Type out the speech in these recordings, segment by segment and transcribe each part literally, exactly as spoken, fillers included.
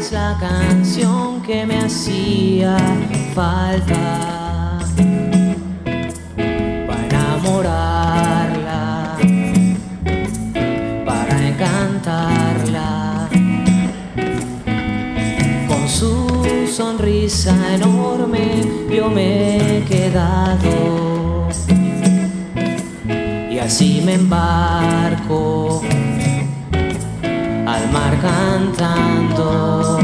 es la canción que me hacía falta para enamorarla, para encantarla. Con su sonrisa enorme yo me he quedado y así me embarco al mar cantando.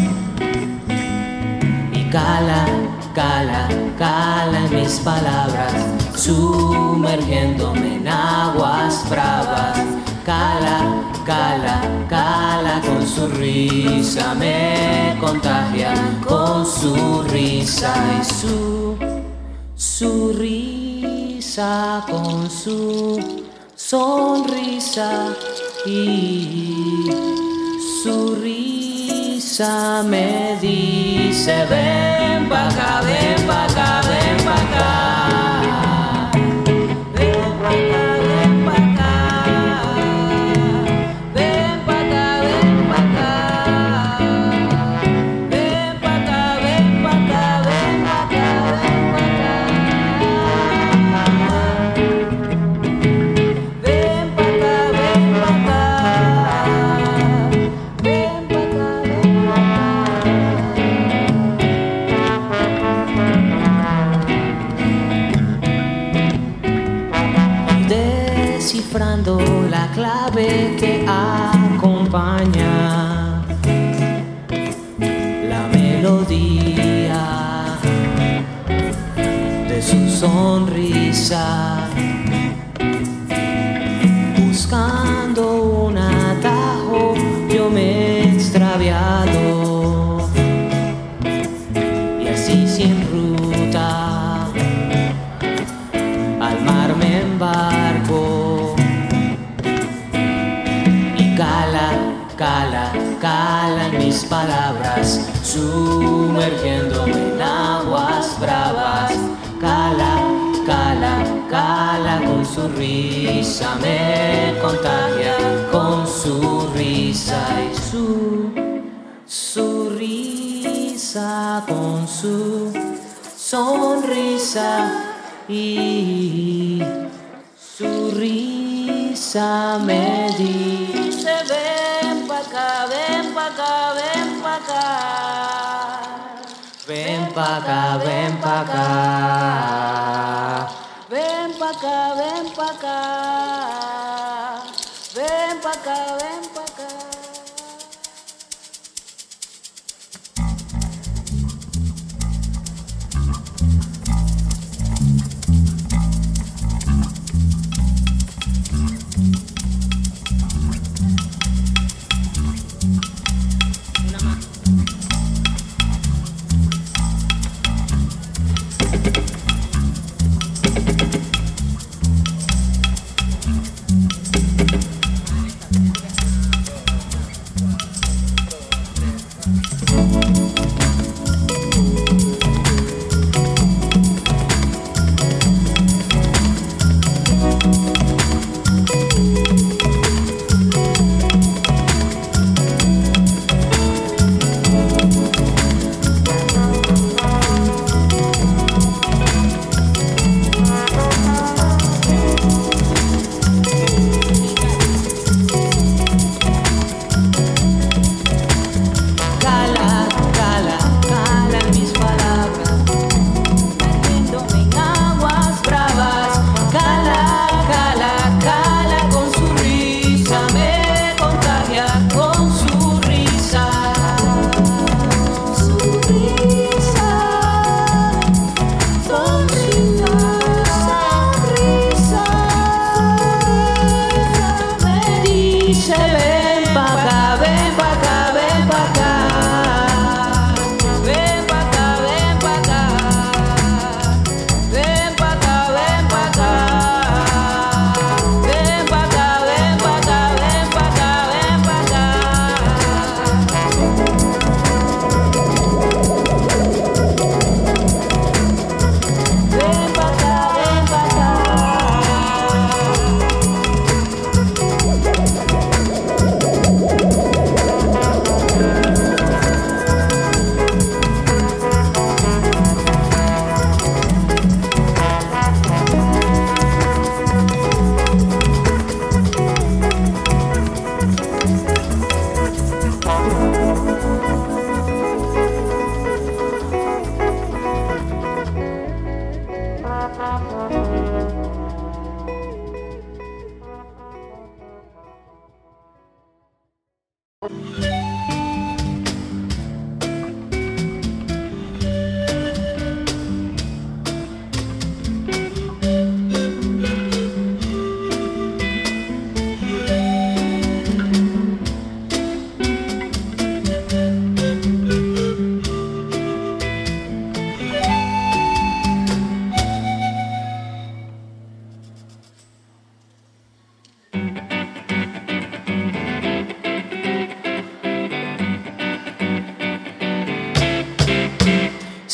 Y cala, cala, cala en mis palabras, sumergiéndome en aguas bravas. Cala, cala, cala con su risa, me contagia con su risa y su, su risa con su sonrisa y su risa me dice ven pa' acá, ven pa' acá, ven pa' acá. Descifrando la clave que acompaña la melodía de su sonrisa, buscando un atajo yo me he extraviado y así sin ruta al mar me embarco. Cala, cala en mis palabras, sumergiéndome en aguas bravas. Cala, cala, cala con su risa, me contagia con su risa y su, su risa con su sonrisa y su risa me dice ven pa' acá, ven pa' acá, ven pa' acá. Ven pa' acá, ven pa' acá. Ven pa' acá, ven pa' acá. Ven pa' acá, ven pa' acá.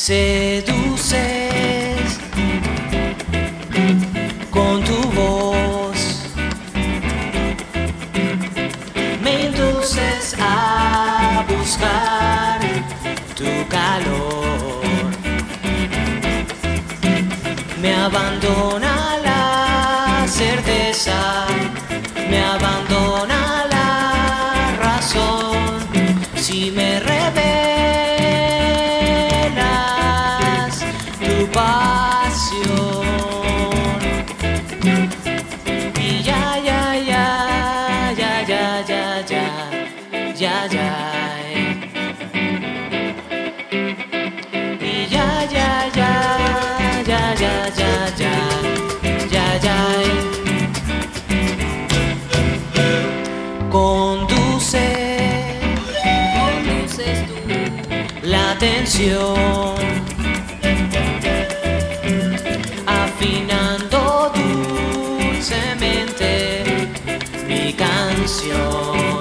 seduces con tu voz, me induces a buscar tu calor, me abandona la certeza, me abandona la razón, si me revelas tu pasión. Y ya, ya, ya, ya, ya, ya, ya, ya, ya. Y ya, ya, ya, ya, ya, ya, ya, ya, ya. Conduce, conduces tú la atención, afinando dulcemente mi canción.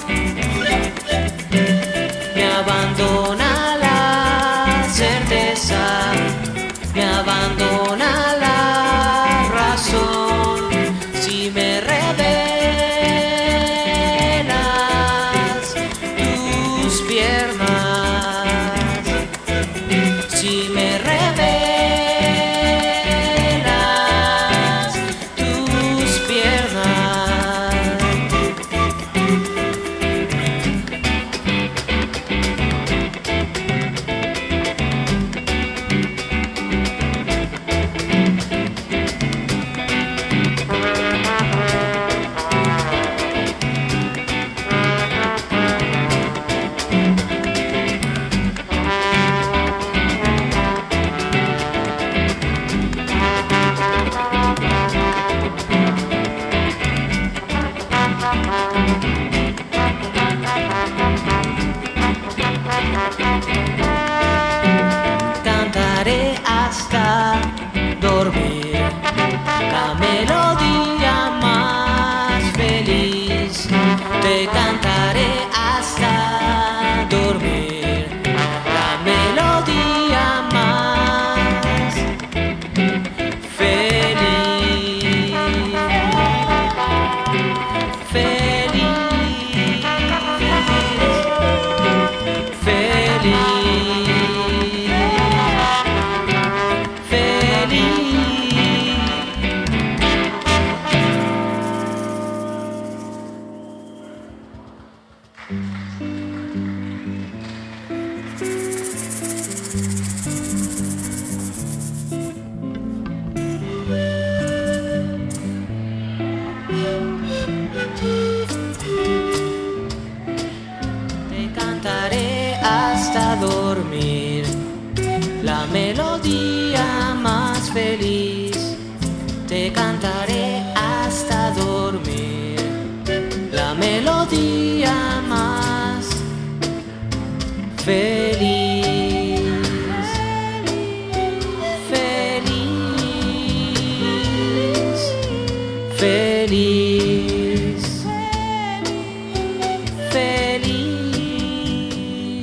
Me abandona la certeza, me abandona la razón, si me revelas tus piernas, si me revelas tus piernas. Cantaré hasta dormir la melodía más feliz. Te cantaré hasta dormir la melodía más feliz. Feliz, feliz. Te cantaré hasta dormir la melodía más feliz. Te cantaré hasta dormir la melodía más feliz. Feliz, feliz, feliz.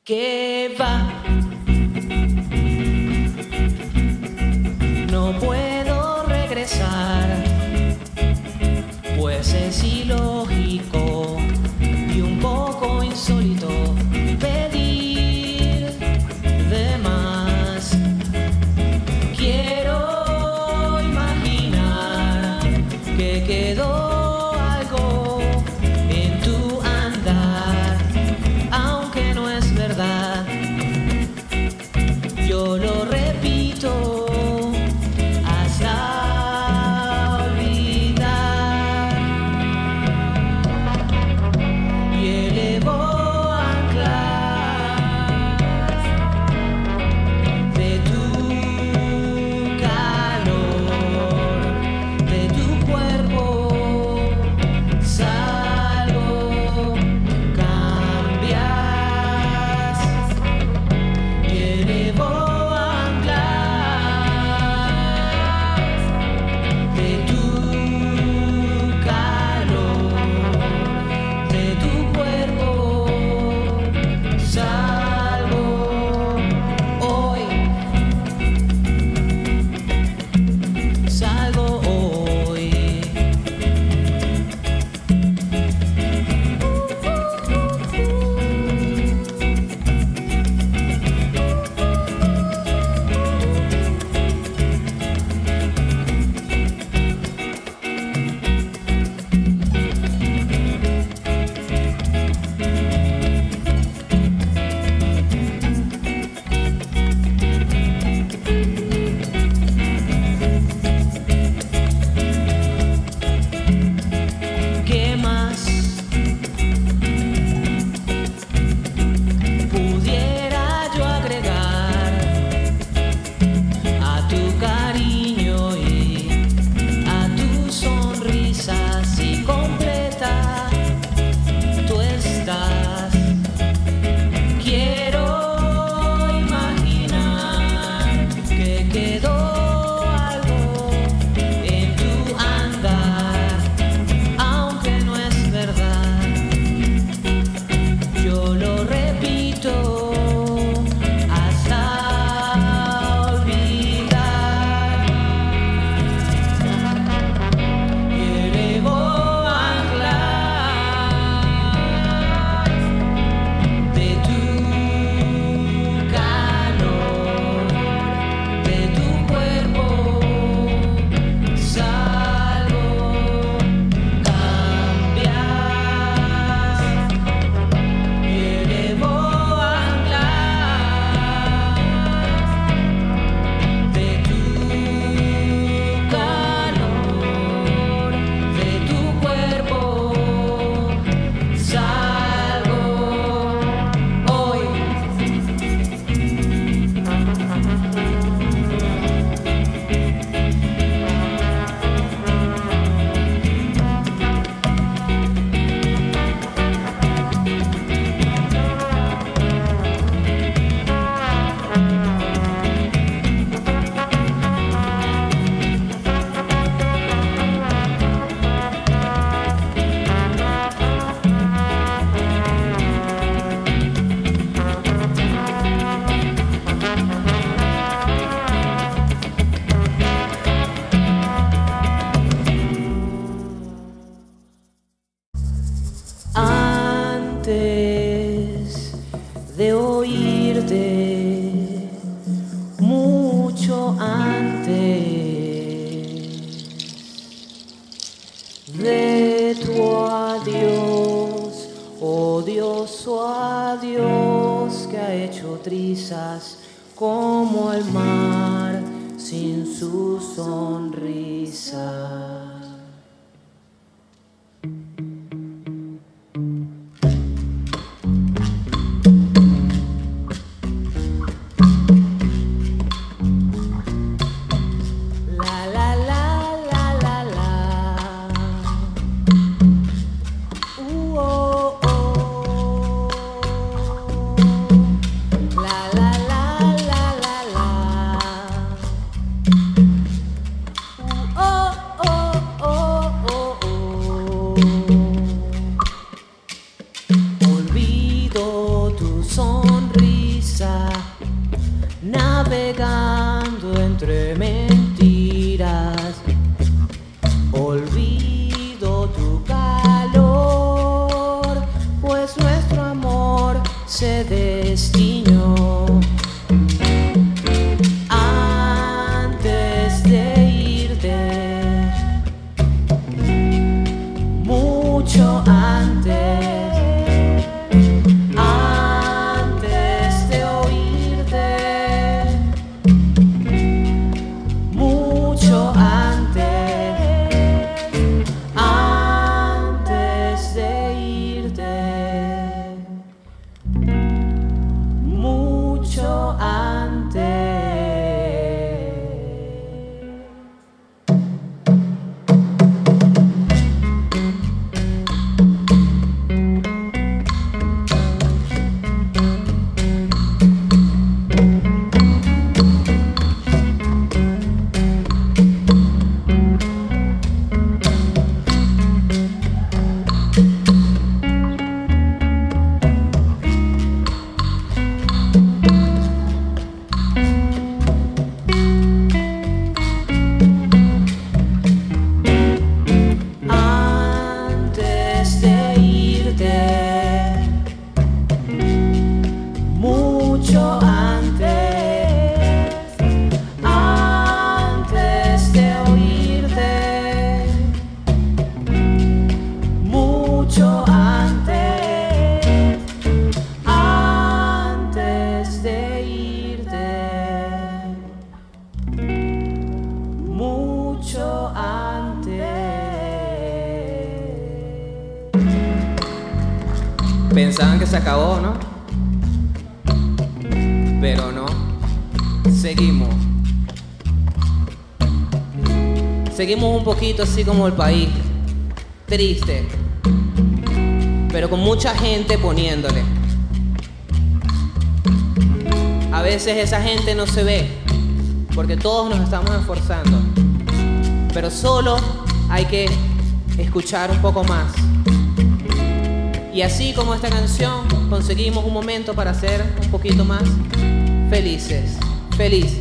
que va. No puedo regresar, pues es ilógico y un poco insólito pedir de más. Quiero imaginar que quedó algo en tu andar, aunque no es verdad. Yo lo repito de oírte, mucho antes de tu adiós, odioso adiós que ha hecho trizas como el mar sin su sonrisa. Oh, oh. pensaban que se acabó, ¿no? Pero no, seguimos. Seguimos un poquito así como el país, triste, pero con mucha gente poniéndole. A veces esa gente no se ve, porque todos nos estamos esforzando, pero solo hay que escuchar un poco más. Y así como esta canción, conseguimos un momento para ser un poquito más felices. Feliz.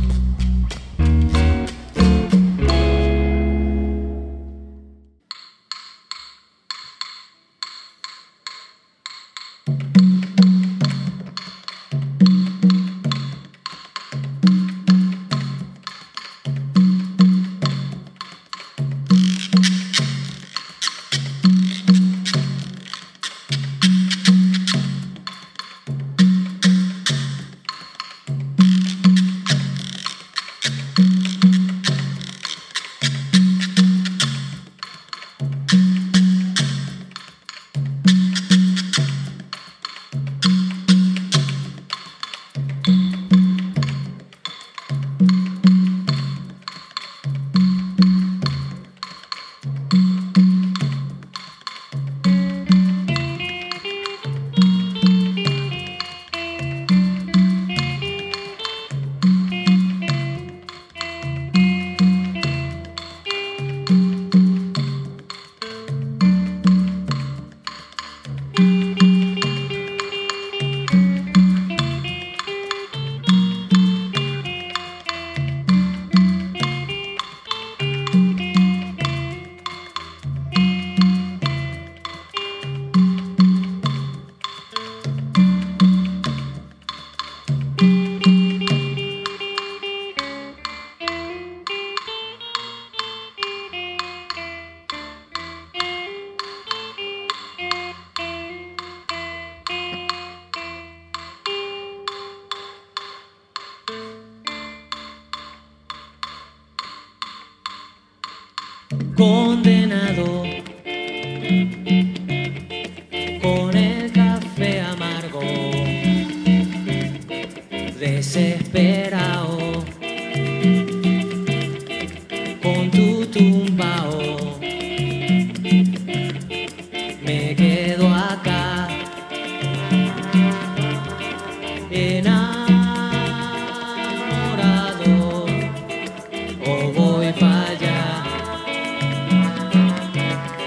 Condenado con el café amargo, desesperado con tu tumbao, me quedo acá enamorado o voy para allá.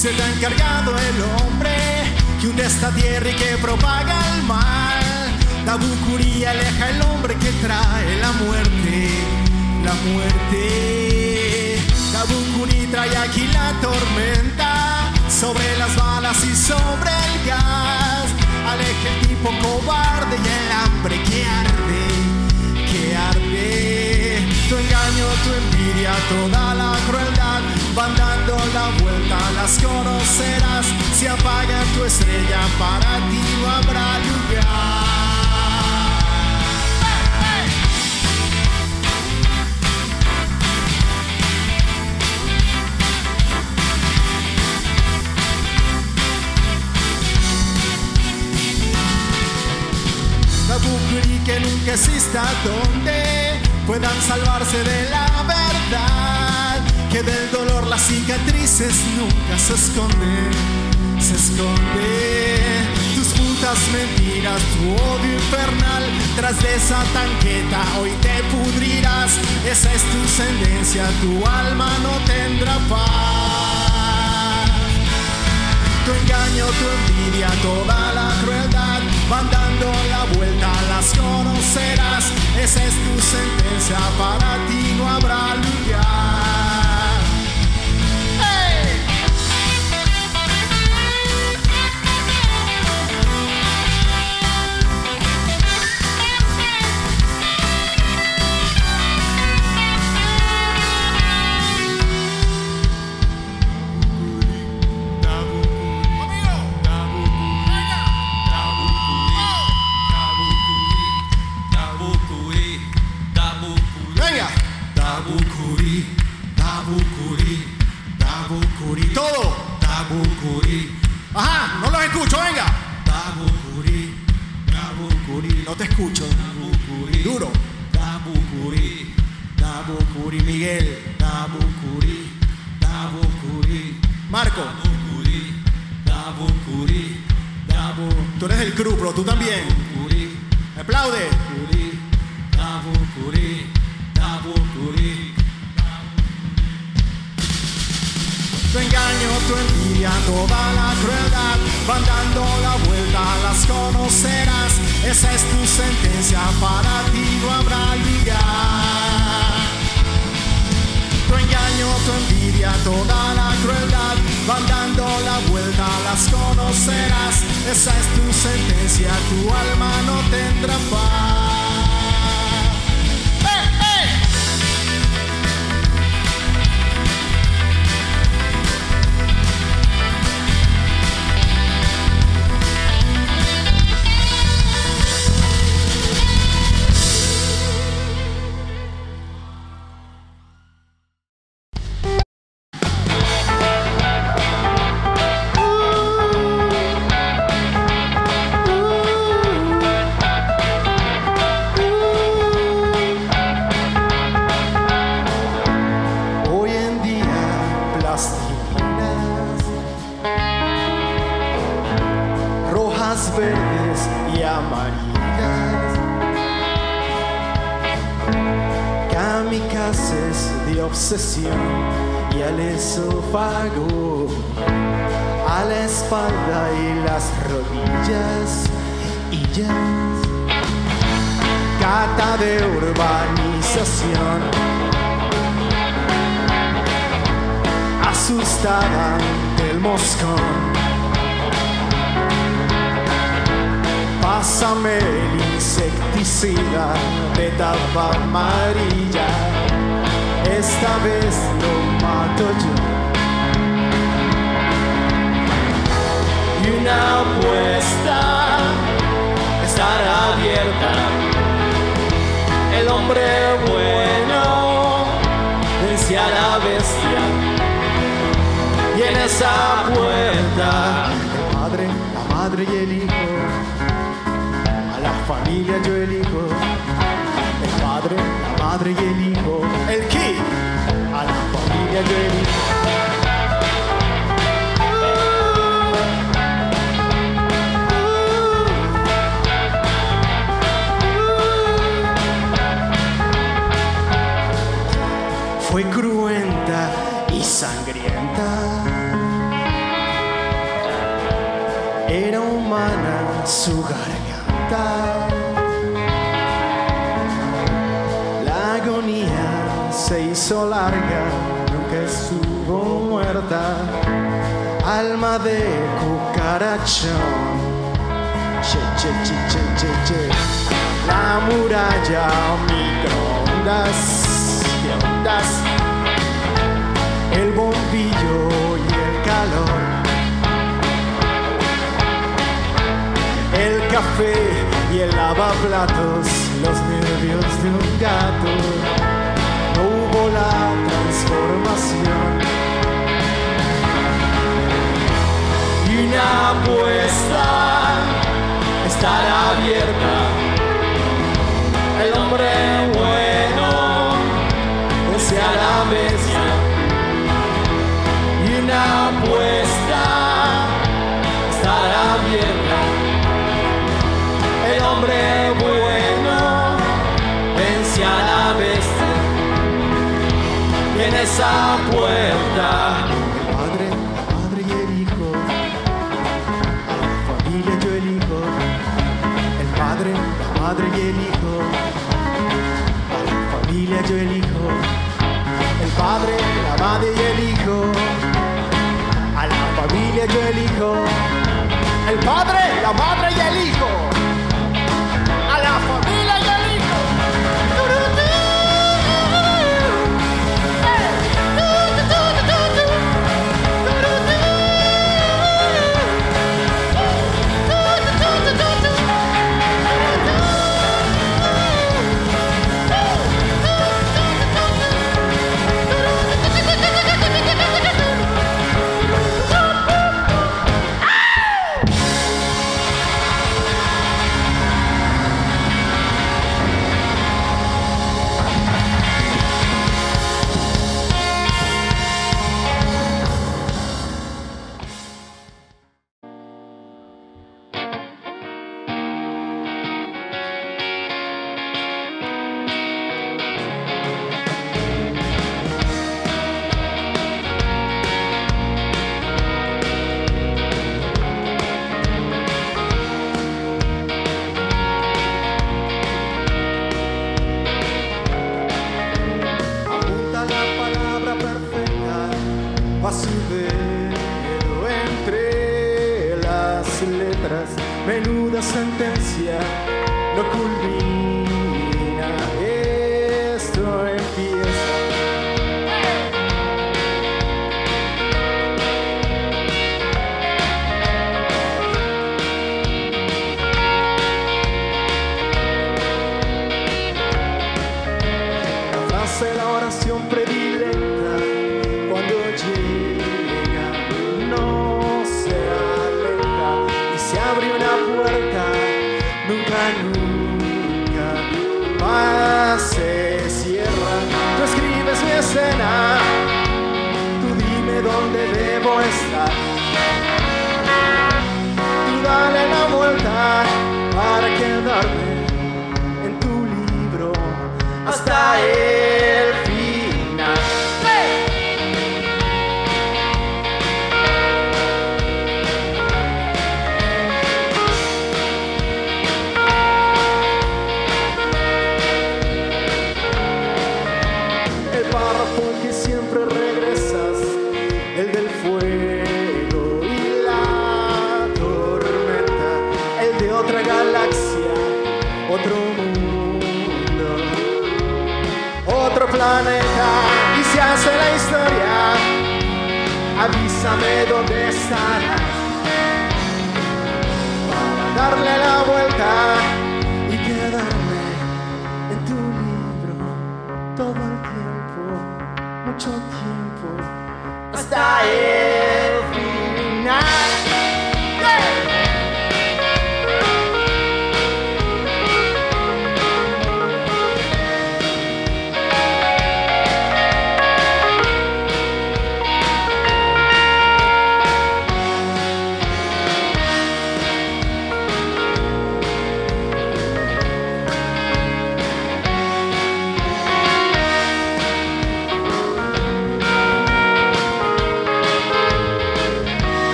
Se te ha encargado el hombre que hunde esta tierra y que propaga el mal. Tabukuri aleja el hombre que trae la muerte, la muerte. Tabukuri trae aquí la tormenta sobre las balas y sobre el gas. Aleja el tipo cobarde y el hambre que arde, que arde. Tu engaño, tu envidia, toda la crueldad van dando la vuelta, las conocerás. Si apaga tu estrella, para ti no habrá lugar. Tabukuri que nunca exista donde puedan salvarse de la verdad, que del dolor las cicatrices nunca se esconden, se esconden. Tus putas mentiras, tu odio infernal, tras de esa tanqueta hoy te pudrirás. Esa es tu sentencia, tu alma no tendrá paz. Tu engaño, tu envidia, toda la crueldad van dando la vuelta, las conocerás. Esa es tu sentencia, para ti no habrá lugar. ¡Hey! Tabukuri, Tabukuri, Tabukuri, todo. Tabukuri. Ajá, no los escucho, venga. Tabukuri, Tabukuri, no te escucho. Tabukuri, duro. Tabukuri, Tabukuri, Miguel. Tabukuri, Tabukuri, Marco. Tabukuri, Tabukuri, Tabukuri. Tú eres el crew, bro, tú también. Tabukuri, aplaude. Tabukuri, Tabukuri. Tu engaño, tu envidia, toda la crueldad van dando la vuelta, las conocerás. Esa es tu sentencia, para ti no habrá lugar. Tu engaño, tu envidia, toda la crueldad van dando la vuelta, las conocerás. Esa es tu sentencia, tu alma no tendrá paz. Verdes y amarillas, kamikazes de obsesión y al esófago, a la espalda y las rodillas, y ya cata de urbanización, asustada del moscón. Pásame el insecticida de tapa amarilla, esta vez lo mato yo. Y una apuesta estará abierta, el hombre bueno vence a la bestia, y en esa puerta el padre, la madre y el hijo. La familia yo elijo, el padre, la madre y el hijo. ¿El qué? A la familia yo elijo. Fue cruenta y sangrienta, Era humana su garganta. La agonía se hizo larga, nunca estuvo muerta. Alma de cucarachón. Che, che, che, che, che, che. La muralla, microondas, ¿qué ondas? El bombillo y el calor. El café y el lavaplatos, los nervios de un gato. No hubo la transformación. Y una apuesta estará abierta. El hombre bueno vence a la bestia. Y una apuesta estará abierta. El hombre bueno vence a la bestia. Y en esa puerta el padre, la madre y el hijo. A la familia yo elijo. El padre, la madre y el hijo. A la familia yo elijo. El padre, la madre y el hijo. A la familia yo elijo. El padre, la madre y el hijo. A la familia y el hijo. Menuda sentencia no culmina, esto empieza. La frase, la oración predilecta cuando llega no se aleja y se abre una puerta, nunca, nunca más se cierra. Tú escribes mi escena, tú dime dónde debo estar. Tú dale la vuelta para quedarme en tu libro hasta el final. El párrafo en que siempre regresas, el del fuego y la tormenta, el de otra galaxia, otro mundo, otro planeta, y se hace la historia. Avísame dónde estarás para darle la vuelta y quedarme en tu libro todo el tiempo, mucho tiempo, hasta el final.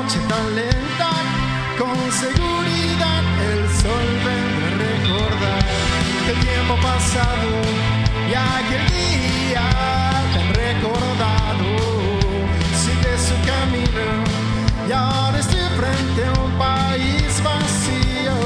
noche tan lenta, con seguridad el sol vendrá a recordar el tiempo pasado y aquel día tan recordado. Sigue su camino y ahora estoy frente a un país vacío.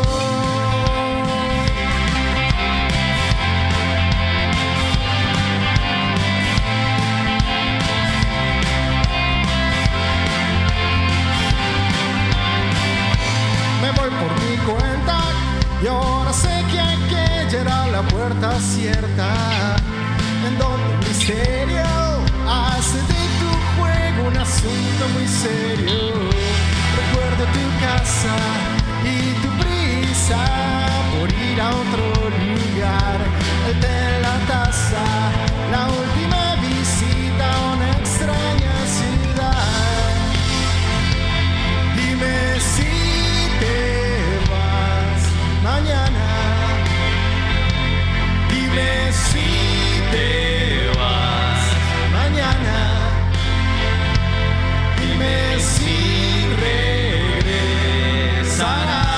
Me voy por mi cuenta y ahora sé que aquella era la puerta cierta, en donde el misterio hace de tu juego un asunto muy serio. Recuerdo tu casa y tu prisa por ir a otro lugar, el té en la taza, la última visita a una extraña ciudad. Dime si te vas mañana, dime si te vas mañana, dime si regresarás.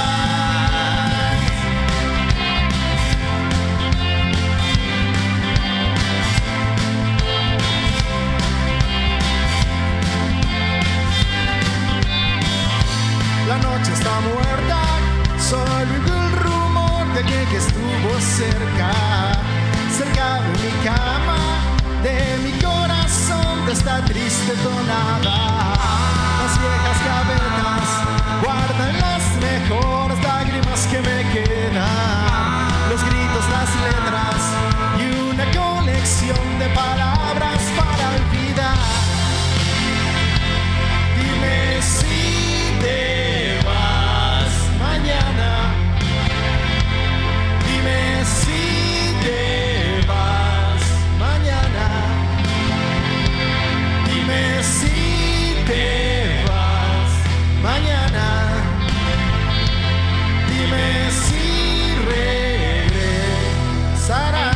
La noche está muerta, solo el rumor de que, que estuvo cerca, cerca de mi cama, de mi corazón, de esta triste tonada. Las viejas gavetas guardan las mejores lágrimas que me quedan, los gritos, las letras y una colección de palabras para olvidar. Dime si te vas mañana, dime si te vas mañana, dime si te vas mañana, dime si regresarás.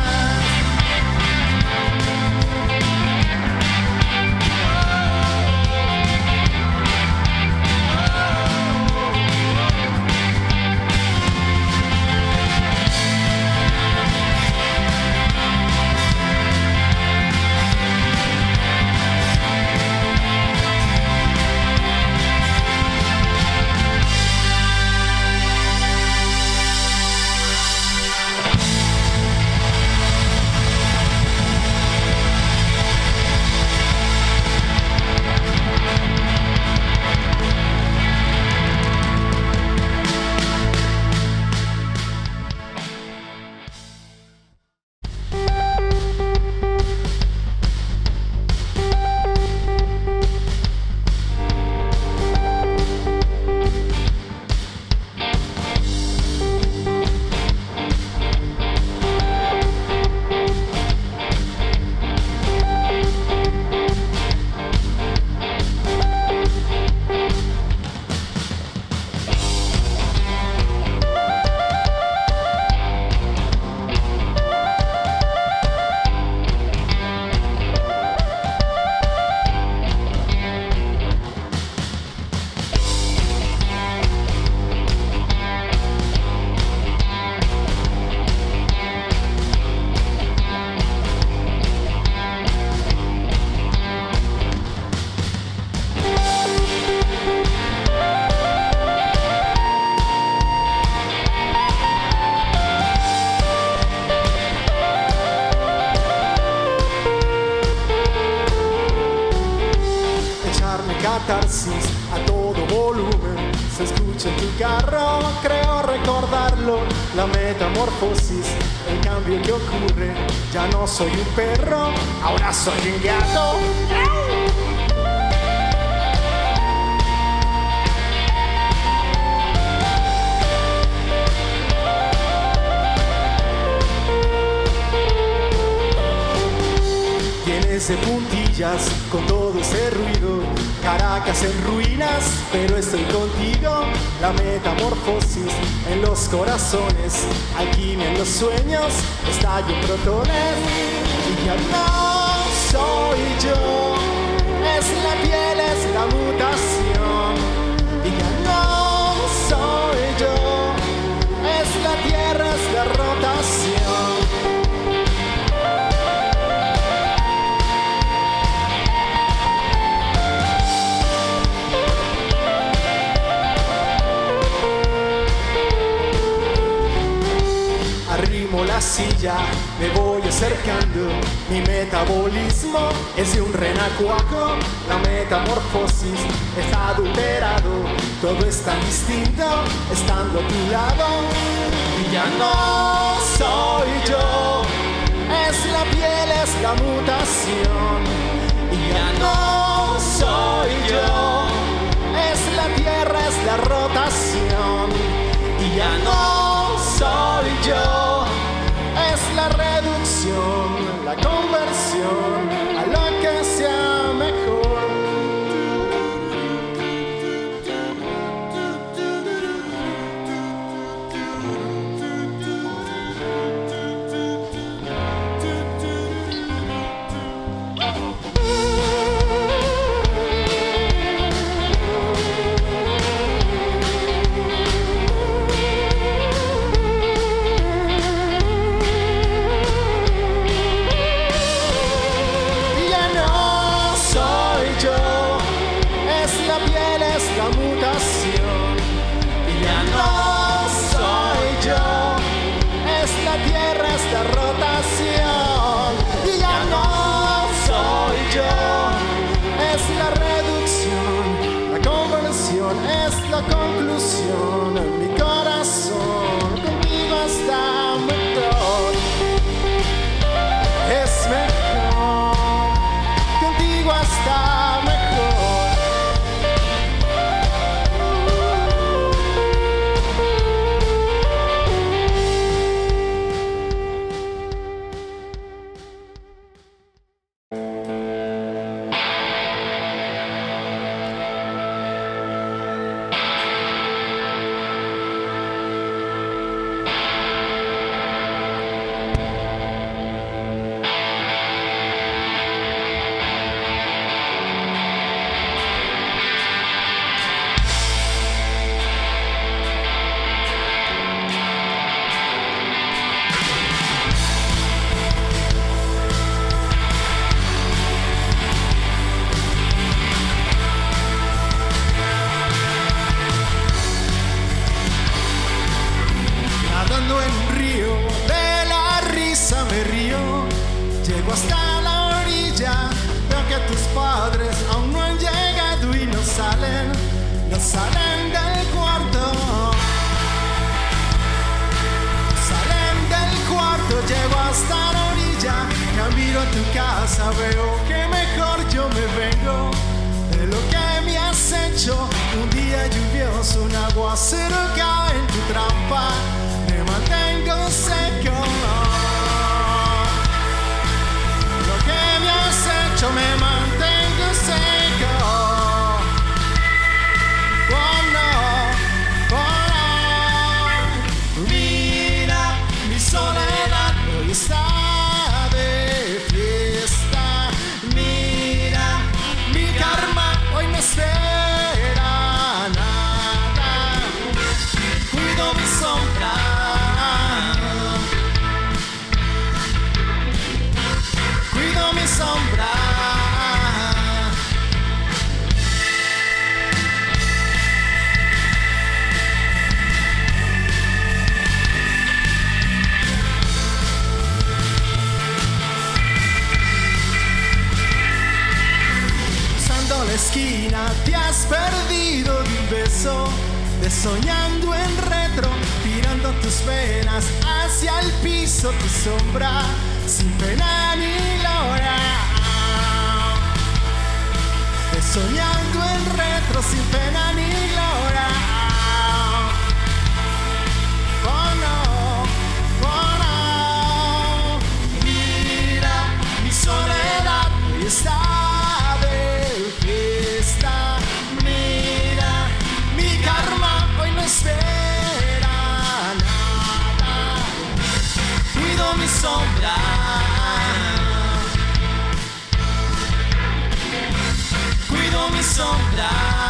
Catarsis a todo volumen, se escucha en tu carro, creo recordarlo, la metamorfosis, el cambio que ocurre, ya no soy un perro, ahora soy un gato. Tienes de puntillas con todo ese ruido, Caracas en ruinas, pero estoy contigo. La metamorfosis en los corazones, alquimia en los sueños, estallo en protones. Y ya no soy yo, es la piel, es la mutación. silla, me voy acercando. Mi metabolismo es de un renacuajo. La metamorfosis está adulterado. Todo es tan distinto estando a tu lado. Y ya no soy yo, es la piel, es la mutación. Y ya no soy yo, es la tierra, es la rotación. Y ya no soy yo, es la reducción, la conversión a lo que sea mejor. Es la conclusión en mi corazón. Contigo está mejor, es mejor. Contigo está mejor. Hasta la orilla, veo que tus padres aún no han llegado y no salen, no salen del cuarto. Salen del cuarto, llego hasta la orilla, ya miro a tu casa, veo que mejor yo me vengo de lo que me has hecho. Un día lluvioso, un aguacero cae en tu trampa, me mantengo seco. Yo me mantengo seco. Oh no, oh no. Mira, mi soledad hoy está de fiesta. Mira, mi karma hoy no espera nada. Cuido mi sombra. Cuido mi sombra. Esquina, te has perdido de un beso, de soñando en retro, tirando tus penas hacia el piso, tu sombra, sin pena ni gloria. De soñando en retro, sin pena ni gloria. Oh no, oh no. Mira, mi soledad hoy está. Mi sombra, cuido mi sombra,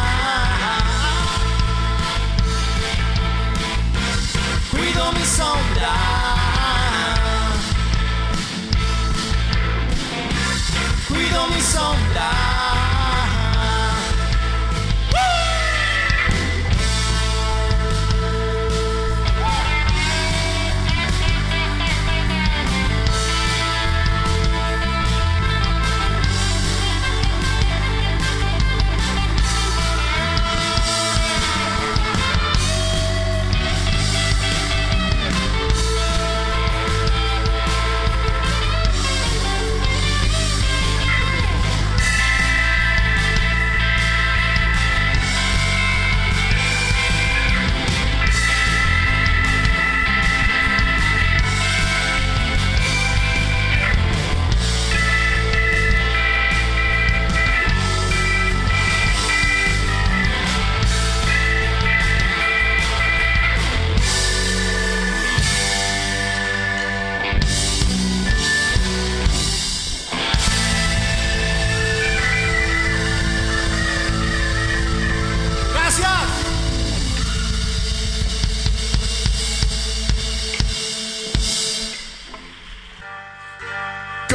cuido mi sombra, cuido mi sombra.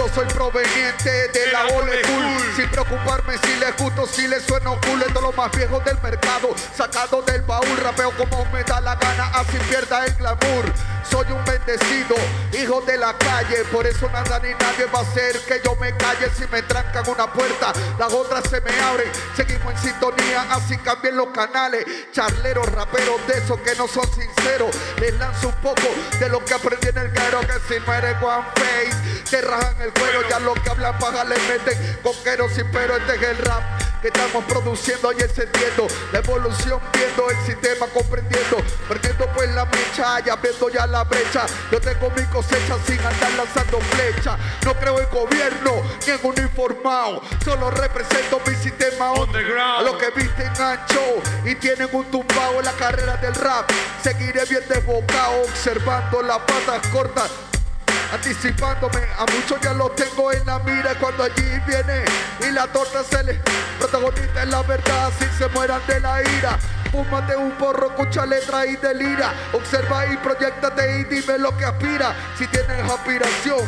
soy proveniente de la ole cool. Sin preocuparme si les gusto, si les sueno cool. Es de los más viejos del mercado, sacado del baúl. Rapeo como me da la gana, así pierda el glamour. Soy un bendecido, hijo de la calle. Por eso nada ni nadie va a hacer que yo me calle. Si me trancan una puerta, las otras se me abren. Seguimos en sintonía, así cambien los canales. Charleros, raperos de esos que no son sinceros. Les lanzo un poco de lo que aprendí en el caero. Que si no eres one face, te rajan el cuero. Ya los que hablan paja le meten coquero sin pero. Este es el rap que estamos produciendo y encendiendo. La evolución viendo, el sistema comprendiendo. Perdiendo pues la mecha y abriendo ya la brecha. Yo tengo mi cosecha sin andar lanzando flecha. No creo en gobierno ni en uniformado. Solo represento mi sistema underground. A los que visten ancho y tienen un tumbao en la carrera del rap. Seguiré bien desbocado observando las patas cortas, anticipándome. A muchos ya los tengo en la mira cuando allí viene y la torta se les protagonista en la verdad, si se mueran de la ira. Fúmate un porro, escucha letra y delira. Observa y proyéctate y dime lo que aspira. Si tienes aspiración,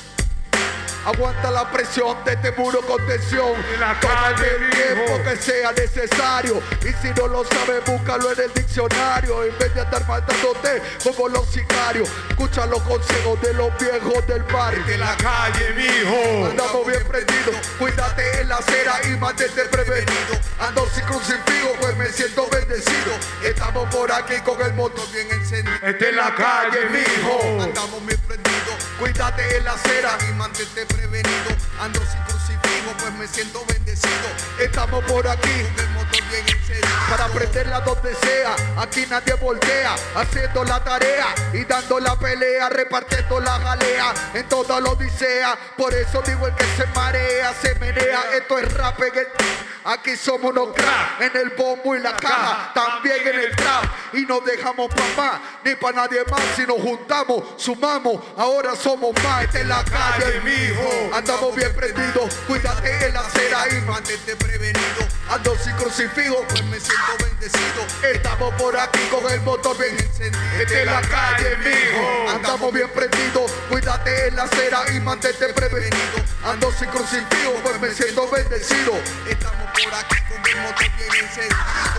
aguanta la presión de este muro con tensión. Tómate el tiempo que sea necesario. Y si no lo sabes, búscalo en el diccionario. En vez de estar matándote como los sicarios, escucha los consejos de los viejos del barrio. De la calle, mijo. Andamos bien prendidos, cuídate en la acera y mantente prevenido. Ando sin crucifijo, pues me siento bendecido. Estamos por aquí con el motor bien encendido. Este es la calle, mijo. Andamos bien prendidos, cuídate en la acera y mantente prevenido. Ando sin crucifijo, pues me siento bendecido. Estamos por aquí con el motor bien encendido. Para prenderla donde sea, aquí nadie voltea. Haciendo la tarea y dando la pelea, repartiendo la jalea en toda la odisea. Por eso digo, el que se marea, se menea. Esto es rap en el... Aquí somos unos crack, en el bombo y la caja, también en el trap. Y no dejamos pa' más, ni pa' nadie más. Si nos juntamos, sumamos, ahora somos más. Esta es la calle, mijo. Andamos bien prendidos, cuídate en la acera y mantente prevenido. Ando sin crucifijo, pues me siento bendecido. Estamos por aquí con el motor bien encendido. Esta es la calle, mijo. Andamos bien prendidos, cuídate en la acera y mantente prevenido. Ando sin crucifijo, pues me siento bendecido. Estamos por aquí con el motor bien encendido.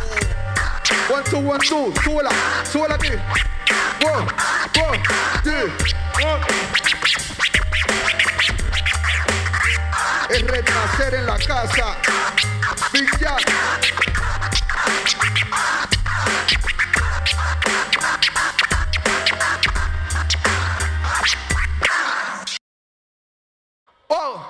One, two, one, two, súbela, súbela aquí. One, one, two, one. Es renacer en la casa. Villa. Oh.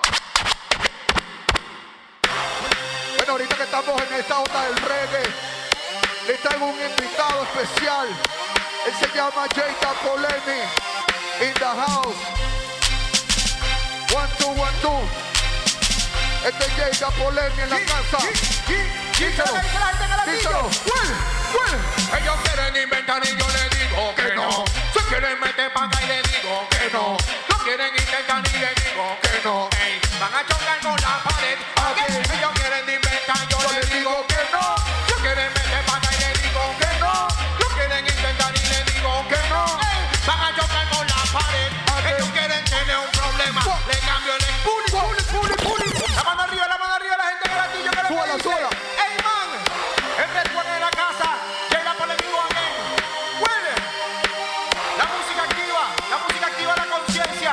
Bueno, ahorita que estamos en esta onda del reggae, le traigo un invitado especial. Él se llama Jada Polemi. In the house. One, two, one, two. Este es Jada Polemi en la casa. Díselo, díselo. Ellos quieren inventar y yo les digo que no. Se quieren meter para acá y les digo que no. No quieren intentar y les digo que no. Ey, van a chocar con la pared. Okay. Ellos quieren inventar, yo, yo les digo que no. No quieren meter para acá y les digo que no. No quieren intentar y les digo que no. Ey, van a chocar con la pared. Okay. Ellos quieren tener un problema. Wow. Le cambio el puli, puli, puli, puli. La mano arriba, la mano arriba, la gente que la yo que Suela, suela. Ey, man, el responde de la casa. Jada Polemi again. Huele. La música activa, la música activa la conciencia.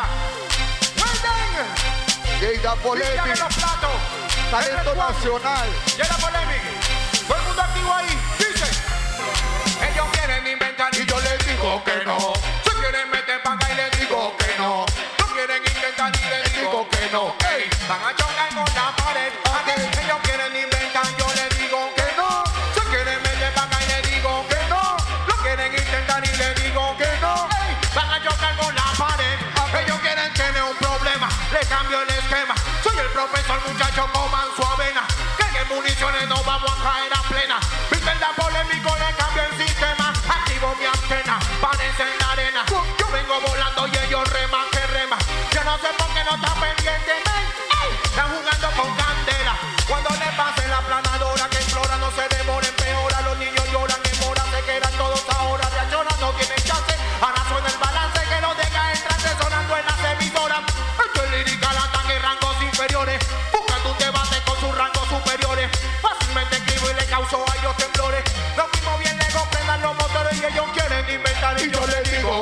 Jada Polemi, los platos. talento nacional. Jada Polemi. Todo el mundo activo ahí. Dice. Ellos quieren inventar y yo les digo que no. Se quieren meter para acá y les digo que no. No quieren intentar y les digo que no. Ey, van a chocar con la pared. Okay. Ellos quieren inventar, yo les digo que no. Se quieren meter para acá y les digo que no. No quieren intentar y les digo que no. Ey, van a chocar con la pared. Okay. Ellos quieren tener un problema. Le cambio el esquema. Soy el profesor, muchachos, coman su avena. Que en municiones no vamos a caer a plena. Viste la polémico, le cambio el sistema. Activo mi antena, parece en la arena. Yo vengo volando y ellos reman que reman. Yo no sé por qué no está pendiente, men. Están jugando con candela. Cuando le pase la planadora que explora, no se demora, empeora. Los niños lloran en mora, se quedan todos ahora. De achora no tienen chance. Ahora suena el balance que los deja en trance sonando en las emisoras. Esto es lírica, la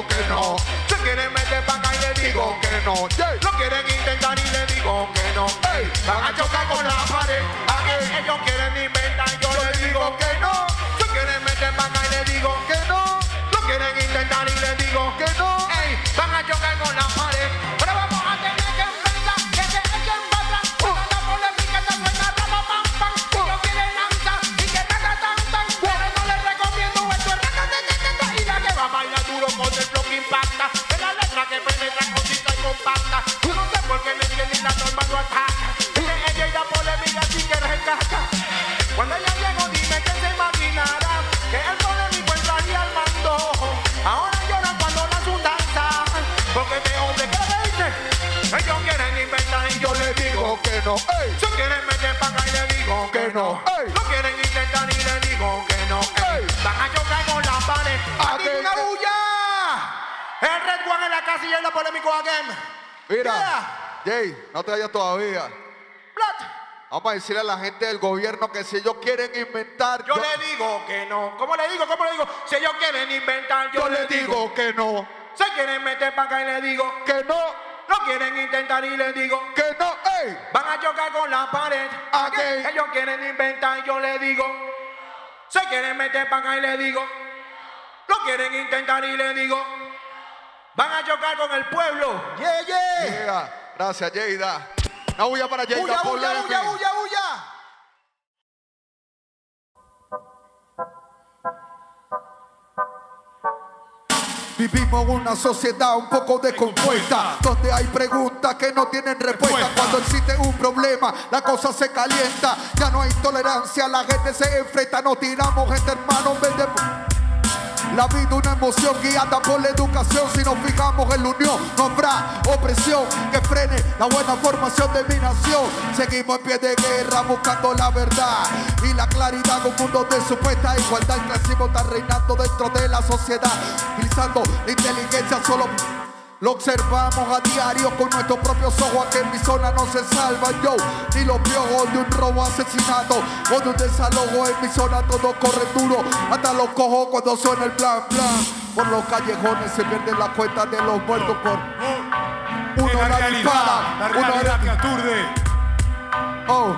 digo que no. Se quieren meter para acá y le digo que no. Yeah. Lo quieren intentar y le digo que no. Ey. Van a chocar con la pared. Aquí ellos quieren inventar y yo les digo que no. Se quieren meter para acá y le digo Que no, lo quieren intentar y le digo que no. ey, van a chocar con la pared. Pero vamos a tener que enfrentar que se echen para atrás. Cuando la polémica te suena rapa pam pam. Ellos quieren lanzar y que taca tan tan. Pero no les recomiendo esto es raca de de de de. Y la que va a bailar duro con el flow que impacta. Es la letra que penetra concisa y compacta. Yo no sé por qué me entienden y la norma no ataca. Dice ella y la polémica sí que rescata. Cuando ella llegó dime que se imaginará que el polémico entraría al mando. Ahora lloran cuando lanzo un danza. Porque este hombre que le dice, ellos quieren inventar y yo les digo Que no, ey. se quieren meter para acá y le digo que no. Ey. Lo quieren intentar y le digo que no. Ey. Van a chocar con la pared. Ah, ¡Aquí que- una bulla! El Red One en la casa y en la polémico again. Mira, Yeah. Jay, no te vayas todavía. Blood. Vamos a decirle a la gente del gobierno que si ellos quieren inventar, Yo le digo que no. ¿Cómo le digo? ¿Cómo le digo? Si ellos quieren inventar, yo, yo le le digo. digo que no, Se quieren meter para acá y le digo. que no, Lo quieren intentar y le digo. que no, ey. Van a chocar con la pared. Ok. Ellos quieren inventar, yo le digo. Se quieren meter para acá y le digo. Lo quieren intentar y le digo. Van a chocar con el pueblo. Yeah, yeah. Yeah. Gracias, Jada. Una bulla para Jada. Huya, ponle huya, M. huya, huya, huya. Vivimos una sociedad un poco descompuesta, donde hay preguntas que no tienen respuesta. Cuando existe un problema, la cosa se calienta. Ya no hay tolerancia, la gente se enfrenta. Nos tiramos, gente hermano, en vez de... La vida una emoción guiada por la educación. Si nos fijamos en la unión, no habrá opresión que frene la buena formación de mi nación. Seguimos en pie de guerra buscando la verdad y la claridad de un mundo de supuesta igualdad. El clasismo está reinando dentro de la sociedad, utilizando la inteligencia solo. Lo observamos a diario con nuestros propios ojos. Aquí en mi zona no se salva yo ni los piojos de un robo, asesinato o de un desalojo. En mi zona todo corre duro, hasta los cojos cuando suena el plan, plan. Por los callejones se pierde la cuenta de los muertos por uno En la la realidad, dispara, la uno realidad que la... aturde. Oh.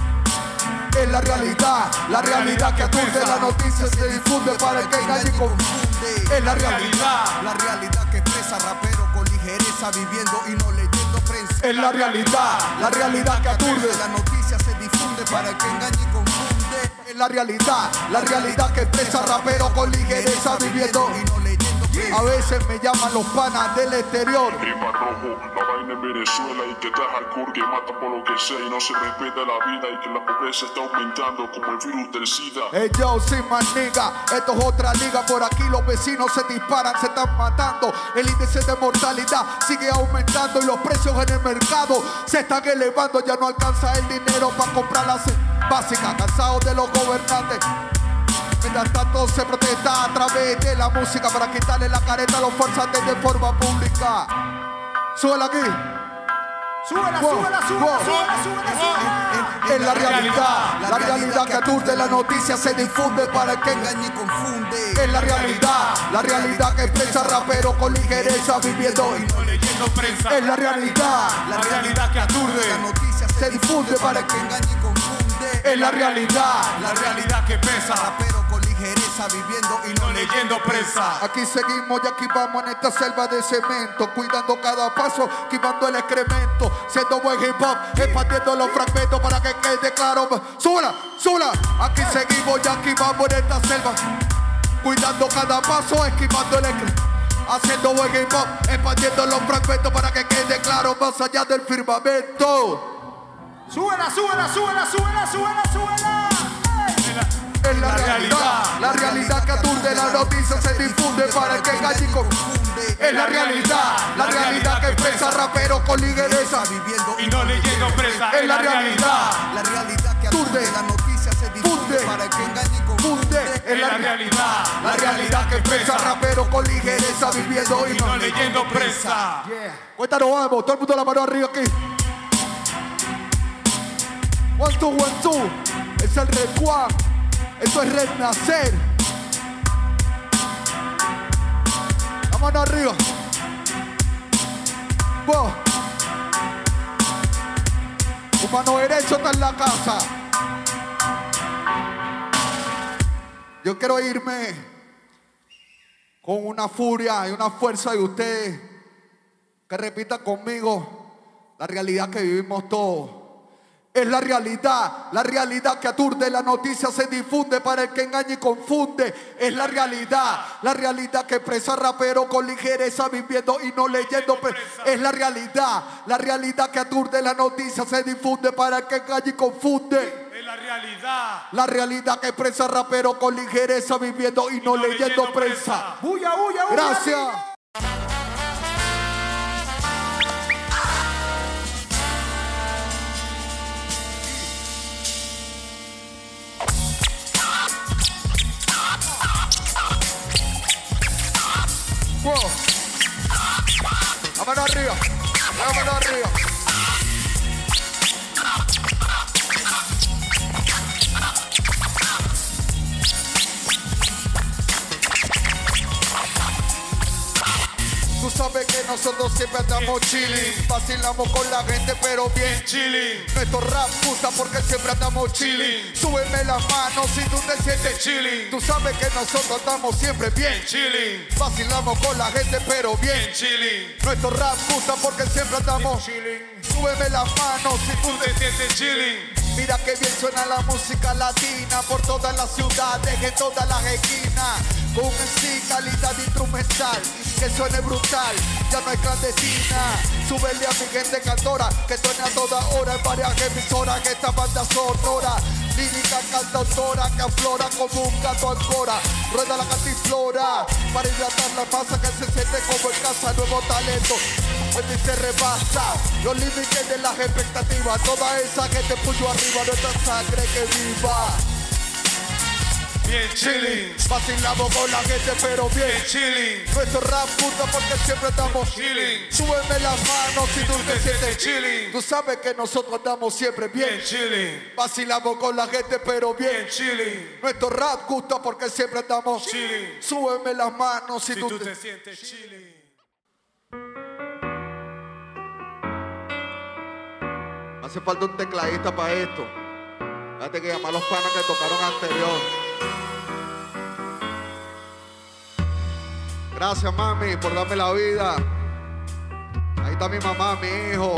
Es la realidad, la realidad que aturde. La noticia se difunde para el que engañe y confunde. Es la realidad, La realidad que expresa rapero con ligereza, viviendo y no leyendo prensa. es la realidad, la realidad que aturde. La noticia se difunde para el que engaña y confunde. Es la realidad, la realidad que expresa rapero con ligereza, viviendo. y no leyendo A veces me llaman los panas del exterior. Ripa rojo, la vaina en Venezuela y que está hardcore, que mata por lo que sea y no se respeta la vida y que la pobreza está aumentando como el virus del SIDA. Hey yo, sin más nigga, esto es otra liga. Por aquí los vecinos se disparan, se están matando. El índice de mortalidad sigue aumentando y los precios en el mercado se están elevando. Ya no alcanza el dinero para comprar las básicas. Cansados de los gobernantes. Mientras tanto se protesta a través de la música para quitarle la careta a los farsantes de forma pública. Súbela aquí. Súbela, Wow, súbela, súbela, wow. súbela, súbela, súbela. Es la realidad, la realidad que aturde, la noticia se difunde para el que engaña y confunde. es la realidad, la realidad que expresa rapero con ligereza, viviendo y No leyendo prensa. es la realidad, La realidad que aturde. La noticia se difunde para el que que engaña y confunde. es la realidad. La realidad que pesa. Rapero con ligereza, viviendo y no No leyendo prensa. Aquí seguimos y aquí vamos en esta selva de cemento, cuidando cada paso, esquivando el excremento, siendo buen hip hop, expandiendo los fragmentos para que quede claro. Súbela, súbela. Aquí seguimos y aquí vamos en esta selva, cuidando cada paso, esquivando el excremento, haciendo buen hip hop, expandiendo los fragmentos para que quede claro más allá del firmamento. Súbela, súbela, súbela, súbela, súbela, súbela. Es la realidad, la realidad que aturde, la noticia se difunde para el que engaña y confunde. Es la realidad, la realidad que expresa rapero con ligereza, viviendo Y no leyendo prensa. es la realidad. la realidad que Aturde. aturde. La noticia se difunde Funde. para el que engaña y confunde. Funde, Es la realidad. la realidad que expresa rapero con ligereza, viviendo y Y no no. leyendo prensa. Cuéntanos, vamos, todo el mundo la mano arriba aquí. One, two, one, two. Es el Red One. Esto es Red Nacer. La mano arriba. está en la casa. Yo quiero irme con una furia y una fuerza de ustedes que repitan conmigo la realidad que vivimos todos. Es la realidad, la realidad que aturde, la noticia se difunde para el que engaña y confunde. Es la realidad, la realidad que expresa rapero con ligereza viviendo y no leyendo. Es la realidad, la realidad que aturde, la noticia se difunde para el que engaña y confunde. Es la realidad, la realidad que expresa rapero con ligereza viviendo y no, y no leyendo, leyendo prensa. Bulla, bulla, bulla. Gracias. Wow. La mano arriba, la mano arriba. Tú sabes que nosotros siempre andamos chilling, vacilamos con la gente pero bien chilling. Nuestro rap gusta porque siempre andamos chilling. Súbeme las manos si tú te sientes chilling. Tú sabes que nosotros andamos siempre bien chilling, vacilamos con la gente pero bien chilling. Nuestro rap gusta porque siempre andamos chilling. Súbeme las manos si tú te sientes chilling. Mira que bien suena la música latina por todas las ciudades, en todas las esquinas. Con en sí calidad instrumental que suene brutal, ya no es clandestina. Súbele a mi gente cantora que suene a toda hora en varias emisoras, que esta banda sonora. Lírica cantautora que aflora como un gato ancora. Rueda la cantiflora para hidratar la masa que se siente como en casa. Nuevo talento pues se rebasa los límites de las expectativas. Toda esa que te puso arriba, nuestra sangre que viva. Bien chilling, vacilamos con la gente pero bien, bien chilling. Nuestro rap puta porque siempre estamos chilling. Súbeme las manos si tú te sientes chilling. Tú sabes que nosotros andamos siempre bien, bien chilling. Vacilamos con la gente pero bien, bien chilling. Nuestro rap gusta porque siempre estamos chilling. Súbeme las manos si, si tú, tú te, te sientes chilling. Hace falta un tecladista para esto. Fíjate que llamar a los panas que tocaron anterior. Gracias, mami, por darme la vida. Ahí está mi mamá, mi hijo.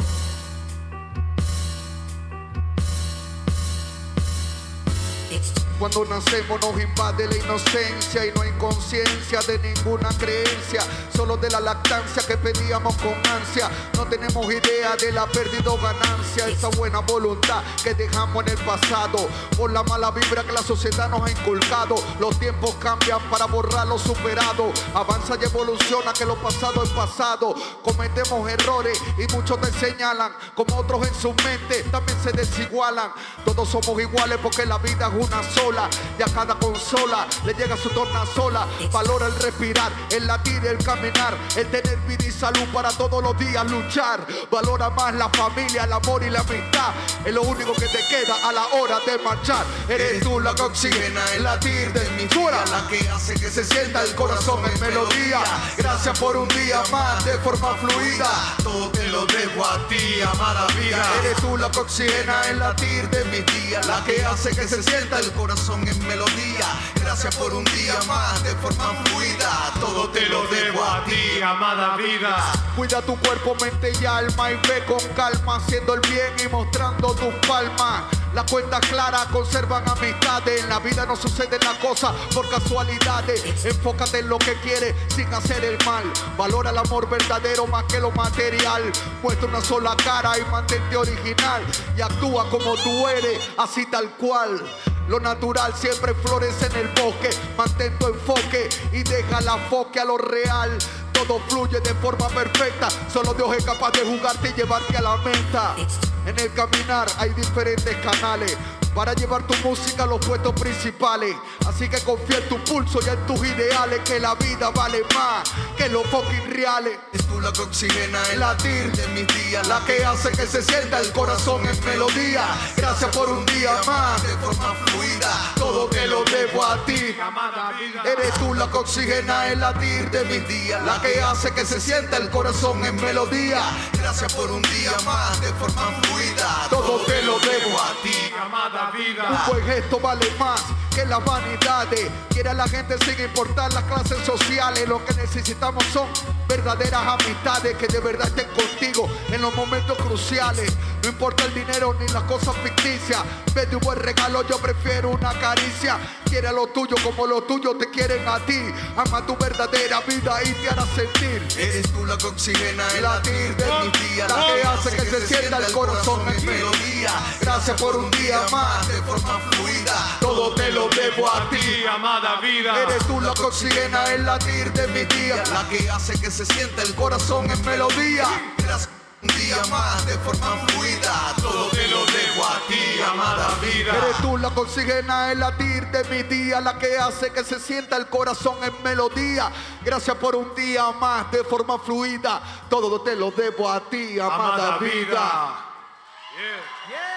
Cuando nacemos nos invade la inocencia y no hay conciencia de ninguna creencia, solo de la lactancia que pedíamos con ansia. No tenemos idea de la pérdida o ganancia, esa buena voluntad que dejamos en el pasado por la mala vibra que la sociedad nos ha inculcado. Los tiempos cambian para borrar lo superado, avanza y evoluciona que lo pasado es pasado. Cometemos errores y muchos te señalan, como otros en su mente también se desigualan. Todos somos iguales porque la vida es una sola. Y a cada consola le llega su tornasola. Valora el respirar, el latir, el caminar, el tener vida y salud para todos los días luchar. Valora más la familia, el amor y la amistad. Es lo único que te queda a la hora de marchar. Eres tú la que oxigena el latir de mi vida, la que hace que se sienta el corazón en melodía. Gracias por un día más de forma fluida. Todo te lo debo a ti, amada vida. Eres tú la que oxigena el latir de mis días, la que hace que se sienta el corazón en melodía. Gracias por un día más de forma fluida. Todo te lo debo a ti, amada vida. Cuida tu cuerpo, mente y alma y ve con calma, haciendo el bien y mostrando tus palmas. Las cuentas claras conservan amistades. En la vida no suceden las cosas por casualidades. Enfócate en lo que quieres sin hacer el mal. Valora el amor verdadero más que lo material. Muestra una sola cara y mantente original. Y actúa como tú eres, así tal cual. Lo natural siempre florece en el bosque. Mantén tu enfoque y deja la foque a lo real. Todo fluye de forma perfecta. Solo Dios es capaz de jugarte y llevarte a la meta. En el caminar hay diferentes canales. para llevar tu música a los puestos principales. Así que confía en tu pulso y en tus ideales, que la vida vale más que los fucking reales. Es tú la que oxigena el latir de mis días, la que hace que se sienta el corazón en melodía. Gracias por un día más, de forma fluida. todo te lo debo a ti. Amada vida. Eres tú la que oxigena el latir de mis días, la que hace que se sienta el corazón en melodía. Gracias por un día más, de forma fluida. Todo te lo debo a ti. Amada Un vida. buen gesto vale más que las vanidades. Quiere a la gente sin importar las clases sociales. Lo que necesitamos son verdaderas amistades que de verdad estén contigo en los momentos cruciales. No importa el dinero ni las cosas ficticias. En vez de un buen regalo yo prefiero una caricia. Quiere a lo tuyo como lo tuyo te quieren a ti. Ama tu verdadera vida y te hará sentir Eres tú la que oxigena el latir de mis días, la que hace que se sienta el corazón en melodía. Gracias por un día más, de forma fluida. todo te lo debo a ti. Sí, amada vida. Eres tú la que oxigena el latir de mi día, La que hace que se sienta el corazón en melodía. Gracias un día más, de forma fluida. Todo te lo debo a ti, amada vida. Eres tú la que oxigena el latir de mi día, la que hace que se sienta el corazón en melodía. Gracias por un día más de forma fluida. Todo te lo debo a ti, amada, Amada vida. vida. Yeah.